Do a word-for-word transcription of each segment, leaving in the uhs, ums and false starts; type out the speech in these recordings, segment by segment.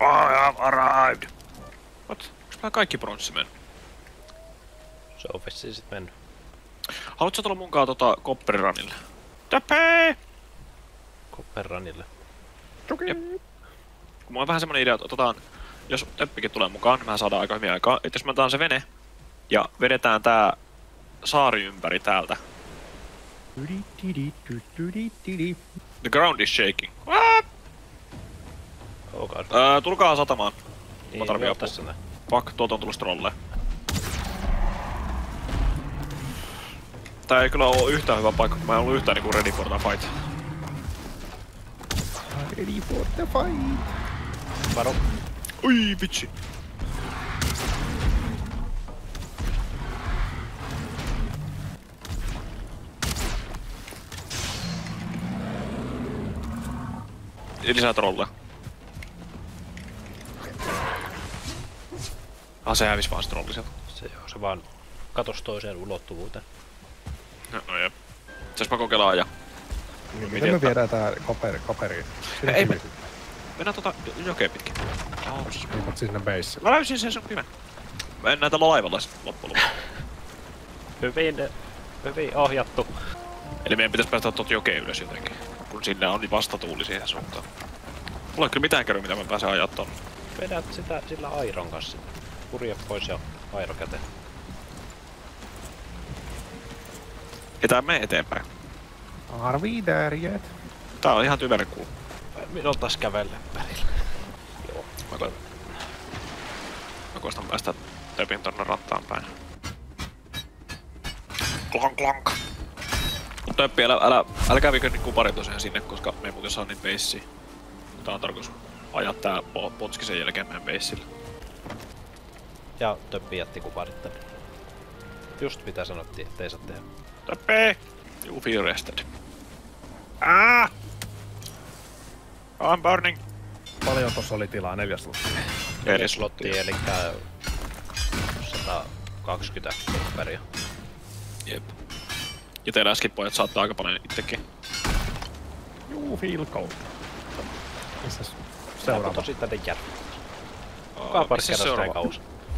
I have arrived! What? Onks meillä kaikki bronssi mennyt? Se on vissiin sit mennyt. Haluatko tulla munkaan tota Kopperiranille? Töppi! Kopperranille. Jep. Kun mulla on vähän semmonen idea, että otetaan, jos Töppikin tulee mukaan, niin mehän saadaan aika hyvin aikaa. Että jos me otetaan se vene ja vedetään tää saari ympäri täältä. The ground is shaking. Ah! Oh god. Öö, tulkaa satamaan. Niin, Mä tarvii apua. tässä näin. Fuck, tuolta on tullut trolleja. Tää ei kyllä oo yhtään hyvä paikka, kun mä en ollut yhtään niinku ready for the fight. Ready for the fight. Varo. Ui, vitsi. Lisää trolleja. Ah, se hävis vaan se trolli sieltä. Se joo, se vaan katos toiseen ulottuvuuteen. No, no jep. Saispa kokeilla ajaa. Miten me viedään tää koperi, koperi? Ei me. Mennään tota jokea pitkin. Liipat sinne base. Mä löysin sen sun hyvän. Mennään tällä laivalla sit loppuun. Hyvin, hyvin ohjattu. Eli meidän pitäis päästä tuot jokea ylös jotenkin. Kun sinne on vastatuuli siihen suuntaan. Mulla ei kyllä mitään kerro, mitä mä pääsen ajaa tonne. Vedät sitä sillä airon kanssa. Purje pois ja airo käteen. Ei tää mene eteenpäin. Are we there yet? Tää on ihan typerä kuulu. Minun taas kävelle välillä. Joo. Mä koitan. Mä koistan päästä Töpin tonne rattaan päin. Klonk klonk. Mut Töppi, älä, älä, älkää vikö niinku pari tosiaan sinne, koska me ei muuten saa niitä beissiä. Tää on tarkoitus ajaa tää potski sen jälkeen meidän beissille. Ja Töppi jätti kuvarit tänne. Just mitä sanottiin, ettei saa tehdä. Töppi! You feel rested. Ah! I'm burning! Paljon tossa oli tilaa? Neljä slottia. Neljä slottia, elikkä sata kaksikymmentä kopperia. Jep. Ja teillä äsken pojat saattaa aika paljon itsekin. You feel cold. Missäs Seuraava. seuraava? Tosi tänne järvi. Kuka parkkeeraa sitä kauas?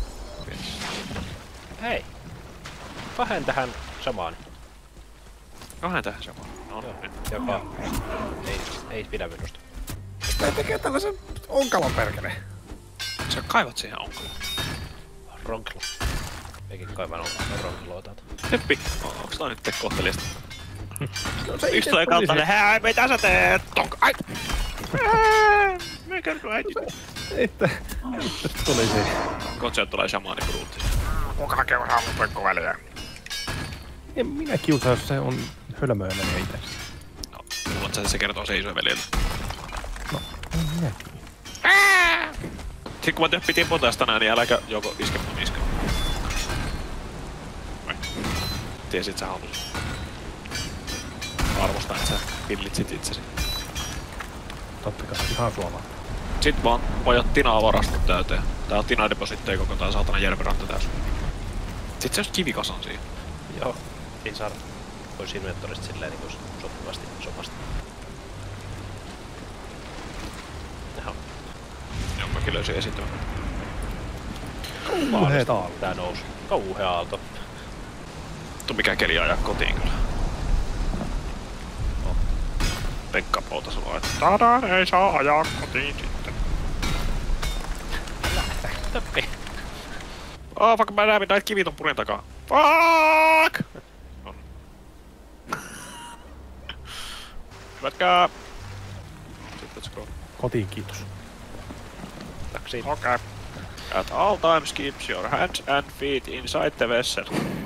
Hei! Kahden tähän samaan. Kahden tähän samaan. No, Joo, niin. joka ei, ei pidä minusta. Tää tekee tällaisen onkalon perkele. Sä kaivat siihen onkoon. Ronkelo. Eikin kaivan on ronkeloa täältä. Töppi! Onks toi nyt kohteliasta? No se Yksi tulee kautta ne, hei, mitä sä teet? Tonk, ai! Mikä nyt äiti? Että... tuli siinä. Kohta sieltä tulee shamaani bruutti. Kuka kiusaa mun pekkoväliä? En minä kiusaa, jos se on hölmöinen itse. No, luulet sä, se kertoo se isoja veljelle. No, en minä Ää! Sitten kun mä Töppi tiputaan tänään, niin äläkä joko iske mun iske. Noin. Tiesit sä halusit. Arvostan, että sä pillitsit itsesi. Totta kai, ihan suomaa. Sit vaan pojat Tinaa varastot täyteen. Tää on Tina depositteja koko tää saatana järviranta täys. Sit se just kivikasan siihen. Joo, ei saada pois inventorista silleen niinku sopivasti sopasta. Jaha. Joo, mäkin löysin esiintymän. Kauheet aalto. Tää nousi. Kauhea aalto. Vittu mikä keli ajaa kotiin kyllä. No. Pekka poutas vaan, että tadan ei saa ajaa kotiin sitten. Töppi! Oh fuck, mä näen näitä kivit on purin takaa. Fuck! On. Hyvätkää! Sitten let's go. Kotiin, kiitos. Taksiin. Okay. At all times keep your hands and feet inside the vessel.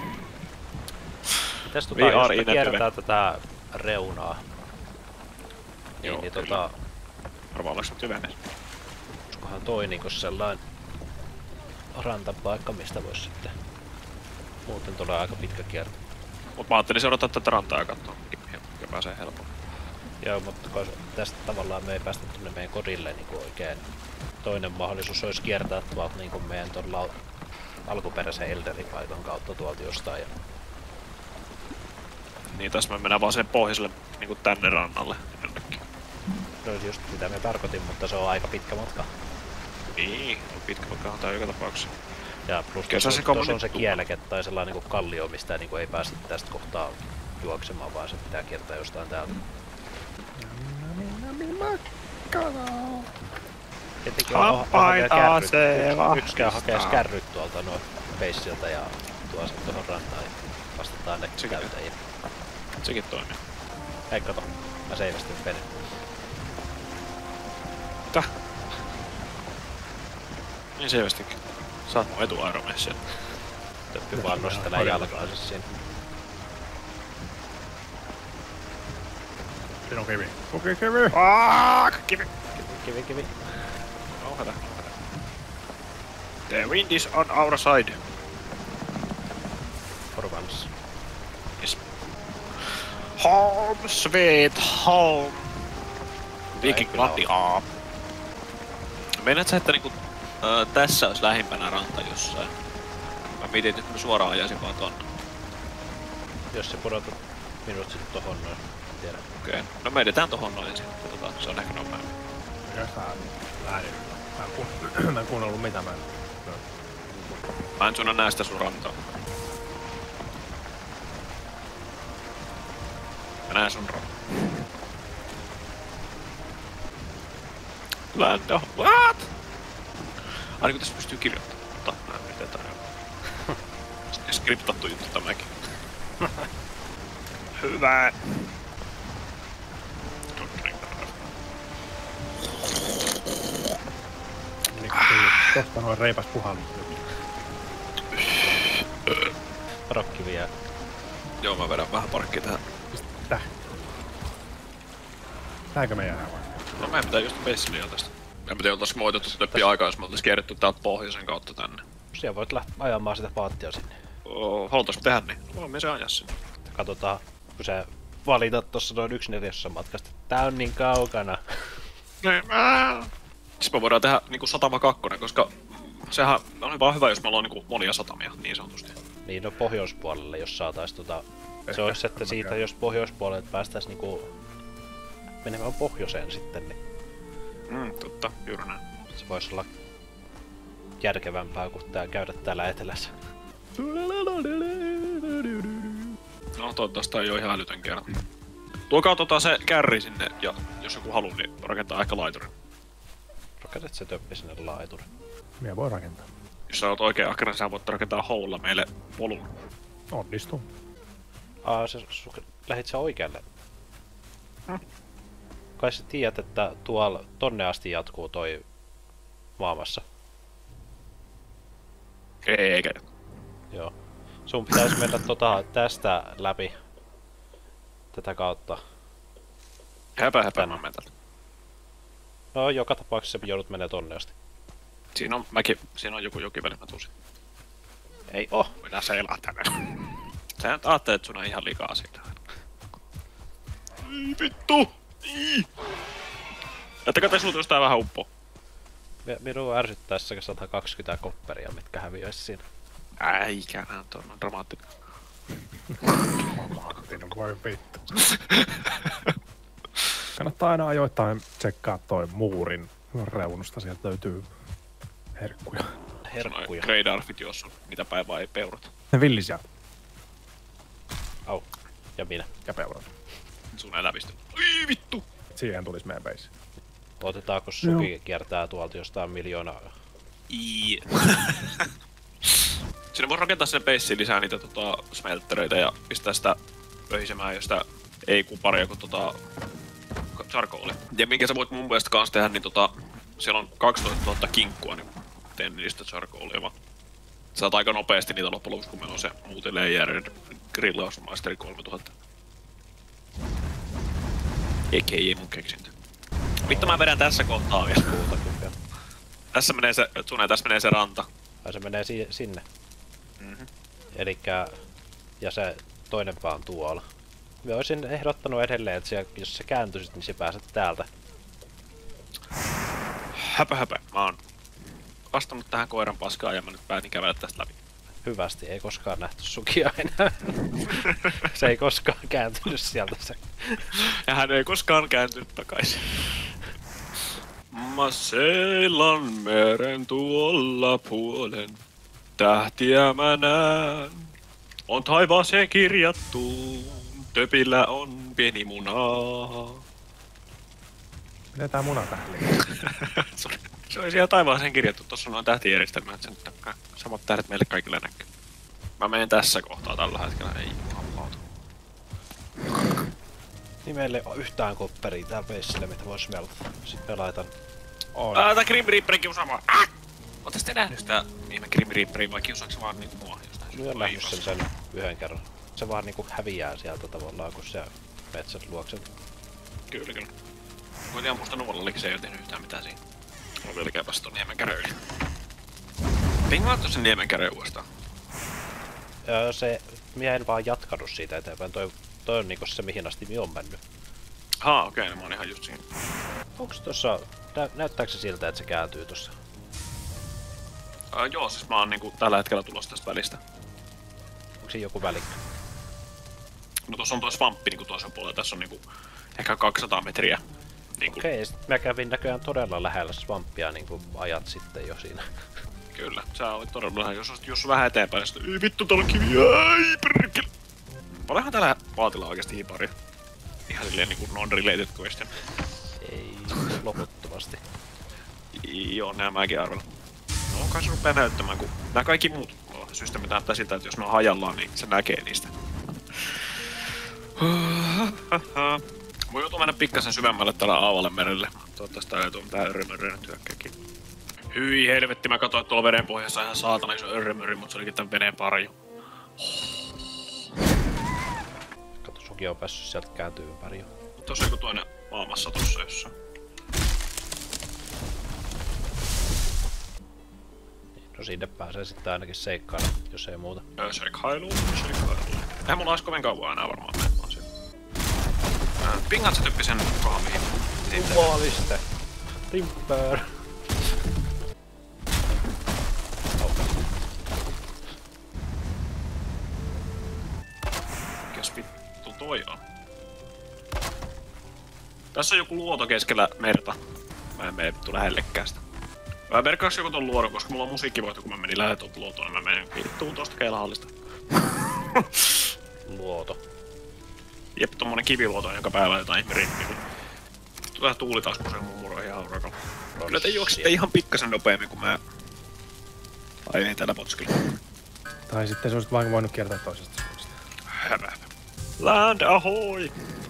Mitäs tota, We jos are me in a kierretään tätä reunaa? Niin, Joo, niin kyllä. tota... Arvaa ollaanko nyt hyvänne? Olisikohan toi niinku sellainen rantapaikka, mistä vois sitten... Muuten tulee aika pitkä kierto. Mut mä ajattelin seurata tätä rantaa ja katsoa, mikä pääsee helpommin. Joo, mutta kun tästä tavallaan me ei päästä tuonne meidän kodille niinku oikein. Toinen mahdollisuus olisi kiertää tuolta niinku meidän tuolla alkuperäisen Elderin paikan kautta tuolta jostain. Ja... Niin tässä me mennään vaan sen pohjoiselle niinku tänne rannalle jonnekin. Se olisi just mitä me tarkoitin, mutta se on aika pitkä matka. Niin, on pitkä matka tää joka tapauksessa. Ja plus Kyllä se tuossa se on, tuossa on kommuni- se kieleke tai sellainen niinku kallio, mistä niinku ei päästä tästä kohtaa juoksemaan, vaan se pitää kiertää jostain täältä. Tietenkin on Hampaita se Yks, yksikään hakee vahvistaa. kärryt tuolta noin beissiltä ja tuo sen tuohon rantaan ja vastataan ne Sekin. käyttäjiä. Sekin toimii. Hei kato, mä seivästin vene. Täh? Niin selvästikin. Saat mun etuaeromeessa. Töppy vaan nostelee jalkaansa siinä. Siinä on kivi. Okei, kivi. Aaaak! Kivi! Kivi, kivi. Auhata. The wind is on our side. For once. Yes. Home sweet home. Viking kyllä oo. Latia. Meinaat sä, että niinku, äh, tässä olisi lähimpänä ranta jossain? Mä mietin, että mä suoraan ajaisin vaan tonne. Jos se pudotat minut sit tohon noin. En tiedä. Okei. Okay. No me edetään tohon noin ensin. Katsotaan, se on ehkä nopeammin. Mikäs tää lähdin? Mä en, kun... mä en kuunnellut mitä mä en... Mä en suunna näistä sun rantaa. Mä näen sun rantaa. Land of... What? Ai niin tässä pystyy kirjoittamaan. Mutta mä yritetään jo. Skriptattu juttu tämäkin. Hyvä. Niin, tosta noin reipas puhallus. Rokki vielä. Joo, mä vedän vähän parkkia tähän. Täh. Tääkö me jäädään vai? No meidän pitää just Bessille tästä. En tiedä, oltais moitettu sitä läpi aikaa, jos me oltais kierretty täältä pohjoisen kautta tänne. Siellä voit lähteä ajamaan sitä paattia sinne. Oh, halutais tehdä niin? Voimme se ajaa sinne. Katsotaan, kun sä valitat tossa noin yksi neljäsosa matkasta. Tää on niin kaukana. Siis me voidaan tehdä niinku satama kakkonen, koska sehän on vaan hyvä, jos meillä on niinku monia satamia, niin sanotusti. Niin no pohjoispuolelle, jos saatais tota... Ehkä Se olisi, että mä siitä käyn. jos pohjoispuolelle päästäis niinku... menemään pohjoiseen sitten, niin Mm, totta, juuri näin. se voisi olla järkevämpää kuin tää käydä täällä etelässä. No toivottavasti tää ei oo ihan älytön kerta. Tuokaa tota se kärri sinne, ja jos joku haluu, niin rakentaa ehkä laiturin. Rakennet se töppi sinne laiturin. Minä voi rakentaa. Jos sä oot oikein ahkera, sä voit rakentaa houlla meille polun. Onnistuu. Aa, se, su, lähit sä oikealle? Hmm. Kai sä tiedät, että tuolla tonne asti jatkuu toi maamassa. Eikä. Joo. Sun pitäisi mennä tota tästä läpi. Tätä kautta. Häpä häpä Tänne. mä menen täältä. No joka tapauksessa joudut menee tonne asti. Siinä on mäkin, siinä on joku jokiväli, mä tuusin. Ei oo. Minä seilaan tänne. Sä nyt aattelet, että sun on ihan likaa siitä. Ei vittu! Ii! Jättäkää te sulta jostain vähän uppoa. Mi- Minua ärsyttää se sata kaksikymmentä kopperia, mitkä häviöis siinä. Äikä, nää on dramaattinen. Siinä voi vittu. Kannattaa aina ajoittain tsekkaa toi muurin reunusta, sieltä löytyy herkkuja. Herkkuja. Greydarfit juossut, mitä päivää ei peurata. Ne villisiä Au. Ja minä. ja peurat. Sun elävistä. Ai vittu! Siihen tulis meidän base. Otetaanko Suki kiertää tuolta jostain miljoonaa? Ii. Sinne voi rakentaa sinne beissiin lisää niitä tota, smelttereitä ja pistää sitä pöhisemään ja sitä ei kuparia kuin tota charcoalia. Ja minkä sä voit mun mielestä kans tehdä, niin tota, siellä on kaksitoistatuhatta kinkkua, niin teen niistä charcoalia vaan. Saat aika nopeasti niitä loppujen lopuksi, kun meillä on se multilayered grillausmaisteri kolmetuhatta. Eikä ei mun keksintö. Vittu mä vedän tässä kohtaa vielä. Tässä menee se, Tsune, tässä menee se ranta. Tai se menee si- sinne. Mm-hmm. Elikkä... Ja se toinen pää on tuolla. Mä olisin ehdottanut edelleen, että siellä, jos sä kääntyisit, niin sä pääset täältä. Häpä häpä. Mä oon vastannut tähän koiran paskaan ja mä nyt päätin kävellä tästä läpi. Hyvästi, ei koskaan nähty Sukia enää. Se ei koskaan kääntynyt sieltä se. Ja hän ei koskaan kääntynyt takaisin. Mä seilan meren tuolla puolen, tähtiä mä näen. On taivaaseen kirjattu, töpillä on pieni muna. Miten tää muna tähli? se, oli, se oli siellä taivaaseen kirjattu, tossa on noin tähtijärjestelmät, sen samat tähdet meille kaikille näkyy. Mä menen tässä kohtaa tällä hetkellä, ei jumalauta. Niin meillä ei oo yhtään kopperia täällä veissille, mitä vois melkata. Sitten me laitan... On. Ää, tää Grim Reaper kiusaa ah! Ootte sitten nähnyt sitä ihme Grim Reaperia vai kiusaako se vaan niinku mua jostain? Mä oon nähnyt sen sen yhden kerran. Se vaan niinku häviää sieltä tavallaan, kun se metsät luokset. Kyllä, kyllä. Kuitenkin ammusta nuollallekin se ei oo tehnyt yhtään mitään siinä. On vielä käypäs ton niemenkärö yli. Pingaattu sen niemenkärö uudestaan. Öö, se... Minä en vaan jatkanut siitä eteenpäin. Toi, toi on niinku se mihin asti minä on mennyt. Haa, okei, okay, no mä oon ihan just siinä. Onks tossa... Nä, näyttääkö se siltä, että se kääntyy tossa? Uh, joo, siis mä oon niinku tällä hetkellä tulossa tästä välistä. Onko siinä joku välikkö? No tossa on toi svamppi niinku toisen puolella, tässä on niinku ehkä kaksisataa metriä. Niinku... Okei, okay, mä kävin näköjään todella lähellä svampia niinku ajat sitten jo siinä. Kyllä, sä olit todella lähellä. Jos olisit jos vähän eteenpäin, niin sitten ei vittu täällä on kiviä, ai perkele. Olehan täällä vaatilla oikeesti hipari. Ihan silleen niinku non-related question. Ei loputtomasti. Joo, nää mäkin arvelen. No kai se rupee näyttämään, kun nää kaikki muut systeemit näyttää siltä, että jos ne on hajallaan, niin se näkee niistä. Voi joutua mennä pikkasen syvemmälle täällä aavalle merelle. Toivottavasti täällä ei tule mitään örrymörryä työkkääkin. Hyi helvetti, mä katsoin, että tuolla veden pohjassa ihan saatana iso örrymörry, mutta se olikin tän veneen parju. Kato, suki on päässyt sieltä kääntyy ympäri jo. Tossa on joku toinen maamassa tossa jossain. No sinne pääsee sitten ainakin seikkailla, jos ei muuta. Öö, seikkailu, seikkailu. Eihän mulla ois kovin kauan enää varmaan mennä siellä. Öö, pingat sä tyyppi sen kohan mihin. Jumaliste. Timper. Mikäs vittu toi on? Tässä on joku luoto keskellä merta. Mä en mene vittu lähellekään sitä. Mä merkkaaks joku ton luodon, koska mulla on musiikkivoitto, kun mä menin lähelle tuolta luotoon, niin mä menen vittuun tosta keilahallista. Luoto. Jep, tommonen kiviluoto, jonka päällä jotain ihme rinni. Tulee tuuli taas kun se mummuroihin haurakalla. Kyllä te juoksitte ihan pikkasen nopeammin kuin mä ajelin täällä potskilla. Tai sitten se olisit vain voinut kiertää toisesta suunnasta. Hävä. Land ahoy!